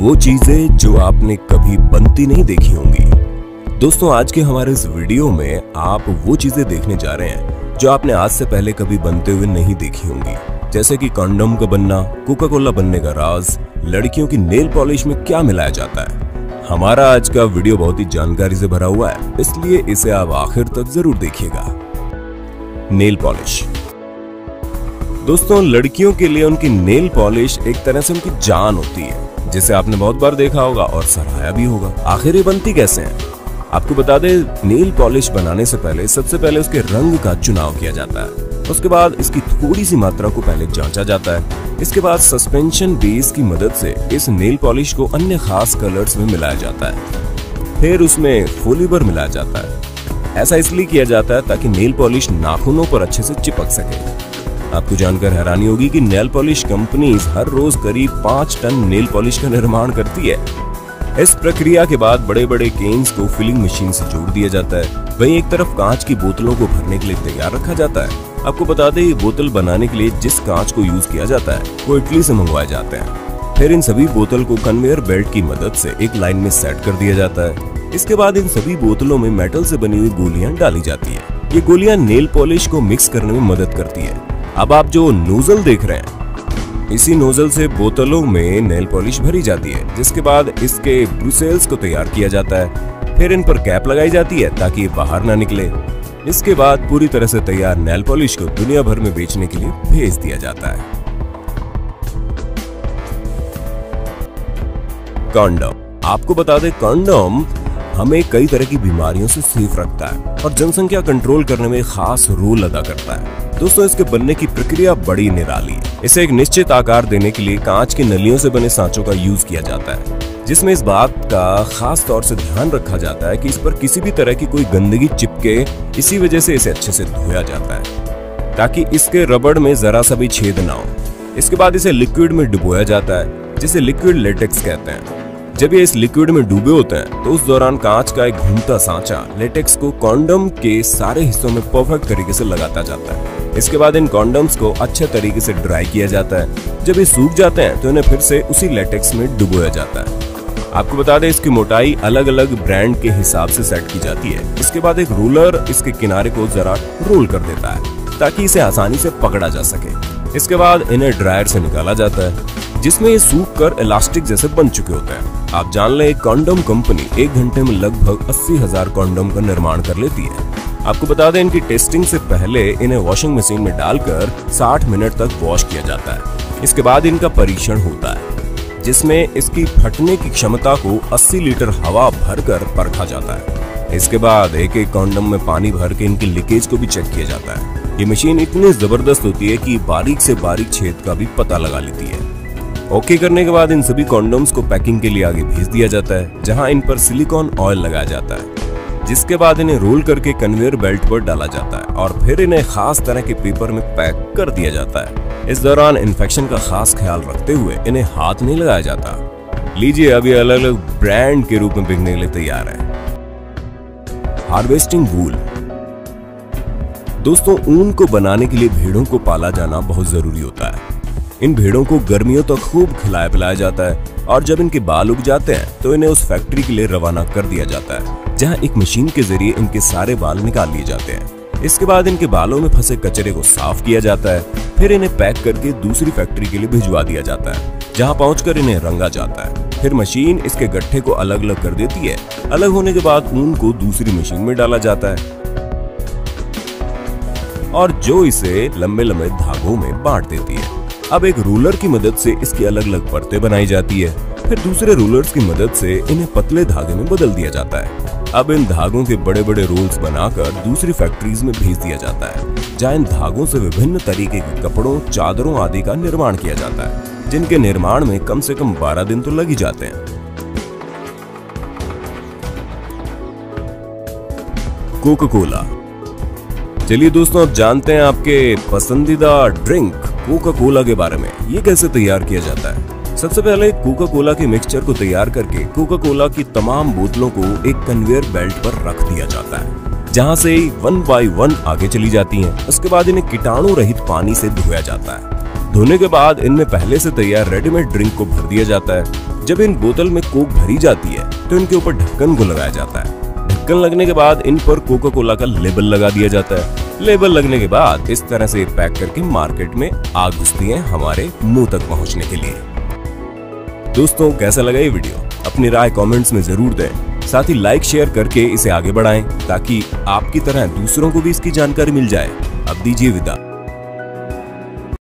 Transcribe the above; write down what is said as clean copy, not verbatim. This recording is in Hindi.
वो चीजें जो आपने कभी बनती नहीं देखी होंगी। दोस्तों, आज के हमारे इस वीडियो में आप वो चीजें देखने जा रहे हैं जो आपने आज से पहले कभी बनते हुए नहीं देखी होंगी, जैसे कि कंडोम का बनना, कोका कोला बनने का राज, लड़कियों की नेल पॉलिश में क्या मिलाया जाता है। हमारा आज का वीडियो बहुत ही जानकारी से भरा हुआ है, इसलिए इसे आप आखिर तक जरूर देखिएगा। Nail polish. दोस्तों, लड़कियों के लिए उनकी नेल पॉलिश एक तरह से उनकी जान होती है, जिसे आपने बहुत बार देखा होगा और सराहा भी होगा। आखिर ये बनती कैसे है? आपको बता दें, नेल पॉलिश बनाने से पहले सबसे पहले उसके रंग का चुनाव किया जाता है। उसके बाद इसकी थोड़ी सी मात्रा को पहले जांचा जाता है। इसके बाद सस्पेंशन बेस की मदद से इस नेल पॉलिश को अन्य खास कलर्स में मिलाया जाता है। फिर उसमें फोलीवर मिलाया जाता है। ऐसा इसलिए किया जाता है ताकि नेल पॉलिश नाखूनों पर अच्छे से चिपक सके। आपको जानकर हैरानी होगी कि नेल पॉलिश कंपनीज हर रोज करीब 5 टन नेल पॉलिश का निर्माण करती है। इस प्रक्रिया के बाद बड़े बड़े केन्स को फिलिंग मशीन से जोड़ दिया जाता है। वहीं एक तरफ कांच की बोतलों को भरने के लिए तैयार रखा जाता है। आपको बता दें, ये बोतल बनाने के लिए जिस कांच को यूज किया जाता है वो इटली से मंगवाए जाते हैं। फिर इन सभी बोतल को कन्वेयर बेल्ट की मदद से एक लाइन में सेट कर दिया जाता है। इसके बाद इन सभी बोतलों में मेटल से बनी हुई गोलियां डाली जाती है। ये गोलियां नेल पॉलिश को मिक्स करने में मदद करती है। अब आप जो नोजल देख रहे हैं, इसी नोजल से बोतलों में नेल पॉलिश भरी जाती है, जिसके बाद इसके ब्रुसेल्स को तैयार किया जाता है। फिर इन पर कैप लगाई जाती है ताकि ये बाहर ना निकले। इसके बाद पूरी तरह से तैयार नेल पॉलिश को दुनिया भर में बेचने के लिए भेज दिया जाता है। कंडोम। आपको बता दें, कंडोम हमें कई तरह की बीमारियों से सेफ रखता है और जनसंख्या कंट्रोल करने में खास रोल अदा करता है। दोस्तों, इसके बनने की प्रक्रिया बड़ी निराली है। इसे एक निश्चित आकार देने के लिए कांच की नलियों से बने सांचों का यूज किया जाता है, जिसमें इस बात का खास तौर से ध्यान रखा जाता है कि इस पर किसी भी तरह की कोई गंदगी चिपके। इसी वजह से इसे अच्छे से धोया जाता है ताकि इसके रबड़ में जरा सा भी छेद ना हो। इसके बाद इसे लिक्विड में डुबोया जाता है, जिसे लिक्विड लेटेक्स कहते हैं। जब ये इस लिक्विड में डूबे होते हैं तो उस दौरान कांच का एक घूमता सांचा लेटेक्स को कॉन्डम के सारे हिस्सों में परफेक्ट तरीके से लगाता जाता है। इसके बाद इन कॉन्डम्स को अच्छे तरीके से ड्राई किया जाता है। जब ये सूख जाते हैं तो इन्हें फिर से उसी लेटेक्स में डुबोया जाता है। आपको बता दें, इसकी मोटाई अलग अलग ब्रांड के हिसाब से सेट की जाती है। इसके बाद एक रूलर इसके किनारे को जरा रोल कर देता है ताकि इसे आसानी से पकड़ा जा सके। इसके बाद इन्हें ड्रायर से निकाला जाता है, जिसमें ये सूख कर इलास्टिक जैसे बन चुके होते हैं। आप जान लें, एक कंडोम कंपनी 1 घंटे में लगभग 80,000 कंडोम का निर्माण कर लेती है। आपको बता दें, इनकी टेस्टिंग से पहले इन्हें वॉशिंग मशीन में डालकर 60 मिनट तक वॉश किया जाता है। इसके बाद इनका परीक्षण होता है, जिसमें इसकी फटने की क्षमता को 80 लीटर हवा भरकर परखा जाता है। इसके बाद एक एक कंडोम में पानी भर के इनकी लीकेज को भी चेक किया जाता है। ये मशीन इतनी जबरदस्त होती है कि बारीक से बारीक छेद का भी पता लगा लेती है। ओके करने के बाद इन सभी कंडोम्स को पैकिंग के लिए आगे भेज दिया जाता है, जहां इन पर सिलिकॉन ऑयल लगाया जाता है। जिसके बाद इन्हें रोल करके कन्वेयर बेल्ट पर डाला जाता है और फिर इन्हें खास तरह के पेपर में पैक कर दिया जाता है। इस दौरान इन्फेक्शन का खास ख्याल रखते हुए इन्हें हाथ नहीं लगाया जाता। लीजिए, अब ये अलग अलग ब्रांड के रूप में बिकने के लिए तैयार है। Harvesting wool. दोस्तों, ऊन को बनाने के लिए भेड़ों को पाला जाना बहुत जरूरी होता है। इन भेड़ों को गर्मियों तक खूब खिलाया पिलाया जाता है और जब इनके बाल उग जाते हैं तो इन्हें उस फैक्ट्री के लिए रवाना कर दिया जाता है, जहां एक मशीन के जरिए इनके सारे बाल निकाल लिए जाते हैं। इसके बाद इनके बालों में फंसे कचरे को साफ किया जाता है। फिर इन्हें पैक करके दूसरी फैक्ट्री के लिए भिजवा दिया जाता है, जहां पहुंचकर इन्हें रंगा जाता है। फिर मशीन इसके गट्ठे को अलग अलग कर देती है। अलग होने के बाद ऊन को दूसरी मशीन में डाला जाता है और जो इसे लंबे लंबे धागों में बांट देती है। अब एक रूलर की मदद से इसकी अलग अलग परतें बनाई जाती है। फिर दूसरे रूलर्स की मदद से इन्हें पतले धागे में बदल दिया जाता है। अब इन धागों के बड़े बड़े रोल्स बनाकर दूसरी फैक्ट्रीज में भेज दिया जाता है, जहां इन धागों से विभिन्न तरीके के कपड़ों, चादरों आदि का निर्माण किया जाता है, जिनके निर्माण में कम से कम 12 दिन तो लग ही जाते हैं। Coca Cola. चलिए दोस्तों, अब जानते हैं आपके पसंदीदा ड्रिंक कोका कोला के बारे में। ये कैसे तैयार किया जाता है? सबसे पहले कोका कोला के मिक्सचर को तैयार करके कोका कोला की तमाम बोतलों को एक कन्वेयर बेल्ट पर रख दिया जाता है, जहां से 1 बाय 1 आगे चली जाती हैं। उसके बाद इन्हें कीटाणु रहित पानी से धोया जाता है। धोने के बाद इनमें पहले से तैयार रेडीमेड ड्रिंक को भर दिया जाता है। जब इन बोतल में कोक भरी जाती है तो इनके ऊपर ढक्कन को लगाया जाता है। ढक्कन लगने के बाद इन पर कोका कोला का लेबल लगा दिया जाता है। लेबल लगने के बाद इस तरह से पैक करके मार्केट में आ घुसती है हमारे मुंह तक पहुंचने के लिए। दोस्तों, कैसा लगा ये वीडियो? अपनी राय कमेंट्स में जरूर दें। साथ ही लाइक शेयर करके इसे आगे बढ़ाएं ताकि आपकी तरह दूसरों को भी इसकी जानकारी मिल जाए। अब दीजिए विदा।